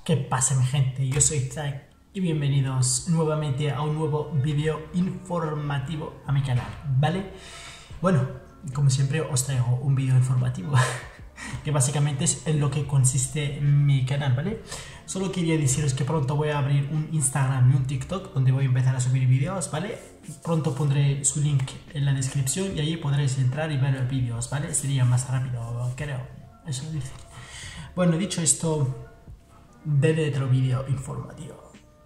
¿Qué pasa, mi gente? Yo soy Zack y bienvenidos nuevamente a un nuevo vídeo informativo a mi canal, ¿vale? Bueno, como siempre os traigo un vídeo informativo que básicamente es en lo que consiste mi canal, ¿vale? Solo quería deciros que pronto voy a abrir un Instagram y un TikTok donde voy a empezar a subir vídeos, ¿vale? Pronto pondré su link en la descripción y allí podréis entrar y ver vídeos, ¿vale? Sería más rápido, creo, eso dice. Bueno, dicho esto, de otro vídeo informativo.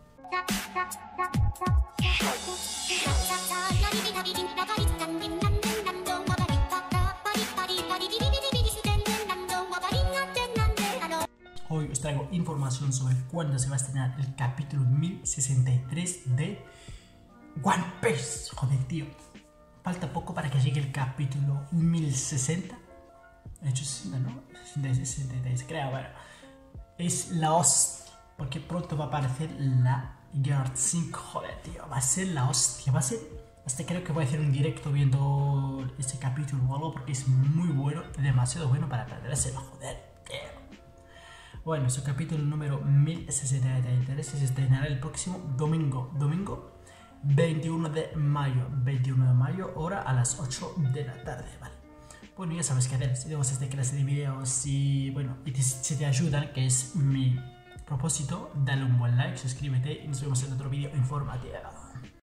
Hoy os traigo información sobre cuándo se va a estrenar el capítulo 1063 de One Piece. Joder, tío. Falta poco para que llegue el capítulo 1060. De hecho, 60, ¿no? 63, creo, bueno. Es la hostia, porque pronto va a aparecer la Gear 5, joder, tío, va a ser la hostia, va a ser, hasta creo que voy a hacer un directo viendo este capítulo o algo, porque es muy bueno, demasiado bueno para perdérselo, joder, tío. Bueno, su capítulo número 1063 se estrenará el próximo domingo 21 de mayo, hora a las 8 de la tarde, ¿vale? Bueno, ya sabes qué hacer, si te gusta esta clase de videos y bueno, si te ayudan, que es mi propósito, dale un buen like, suscríbete y nos vemos en otro vídeo informativo.